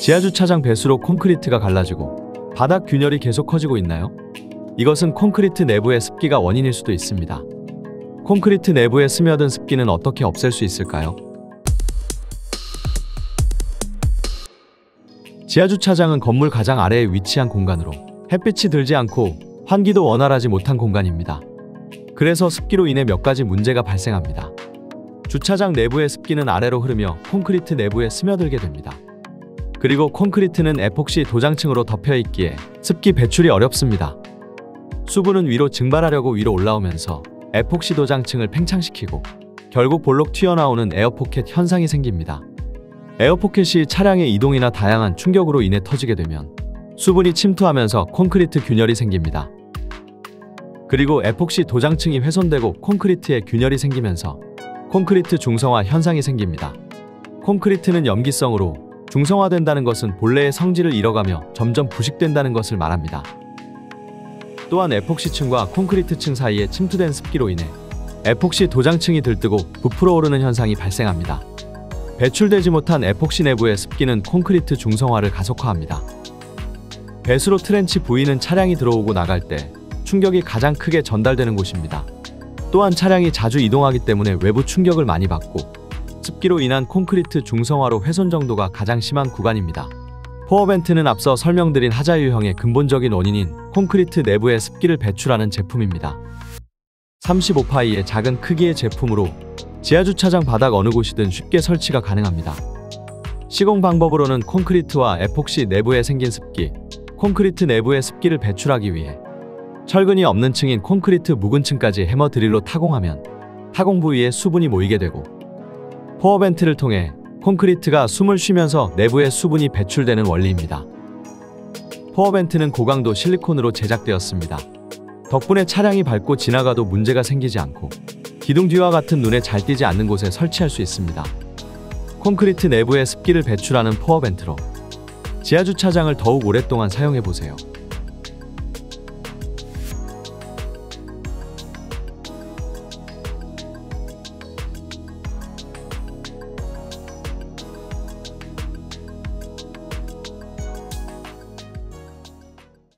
지하주차장 배수로 콘크리트가 갈라지고 바닥 균열이 계속 커지고 있나요? 이것은 콘크리트 내부의 습기가 원인일 수도 있습니다. 콘크리트 내부에 스며든 습기는 어떻게 없앨 수 있을까요? 지하주차장은 건물 가장 아래에 위치한 공간으로 햇빛이 들지 않고 환기도 원활하지 못한 공간입니다. 그래서 습기로 인해 몇 가지 문제가 발생합니다. 주차장 내부의 습기는 아래로 흐르며 콘크리트 내부에 스며들게 됩니다. 그리고 콘크리트는 에폭시 도장층으로 덮여 있기에 습기 배출이 어렵습니다. 수분은 위로 증발하려고 위로 올라오면서 에폭시 도장층을 팽창시키고 결국 볼록 튀어나오는 에어포켓 현상이 생깁니다. 에어포켓이 차량의 이동이나 다양한 충격으로 인해 터지게 되면 수분이 침투하면서 콘크리트 균열이 생깁니다. 그리고 에폭시 도장층이 훼손되고 콘크리트에 균열이 생기면서 콘크리트 중성화 현상이 생깁니다. 콘크리트는 염기성으로 중성화된다는 것은 본래의 성질을 잃어가며 점점 부식된다는 것을 말합니다. 또한 에폭시층과 콘크리트층 사이에 침투된 습기로 인해 에폭시 도장층이 들뜨고 부풀어 오르는 현상이 발생합니다. 배출되지 못한 에폭시 내부의 습기는 콘크리트 중성화를 가속화합니다. 배수로 트렌치 부위는 차량이 들어오고 나갈 때 충격이 가장 크게 전달되는 곳입니다. 또한 차량이 자주 이동하기 때문에 외부 충격을 많이 받고 습기로 인한 콘크리트 중성화로 훼손 정도가 가장 심한 구간입니다. 포어벤트는 앞서 설명드린 하자 유형의 근본적인 원인인 콘크리트 내부의 습기를 배출하는 제품입니다. 35파이의 작은 크기의 제품으로 지하주차장 바닥 어느 곳이든 쉽게 설치가 가능합니다. 시공 방법으로는 콘크리트와 에폭시 내부에 생긴 습기, 콘크리트 내부의 습기를 배출하기 위해 철근이 없는 층인 콘크리트 묵은 층까지 해머 드릴로 타공하면 타공 부위에 수분이 모이게 되고 포어벤트를 통해 콘크리트가 숨을 쉬면서 내부의 수분이 배출되는 원리입니다. 포어벤트는 고강도 실리콘으로 제작되었습니다. 덕분에 차량이 밟고 지나가도 문제가 생기지 않고 기둥 뒤와 같은 눈에 잘 띄지 않는 곳에 설치할 수 있습니다. 콘크리트 내부의 습기를 배출하는 포어벤트로 지하주차장을 더욱 오랫동안 사용해보세요.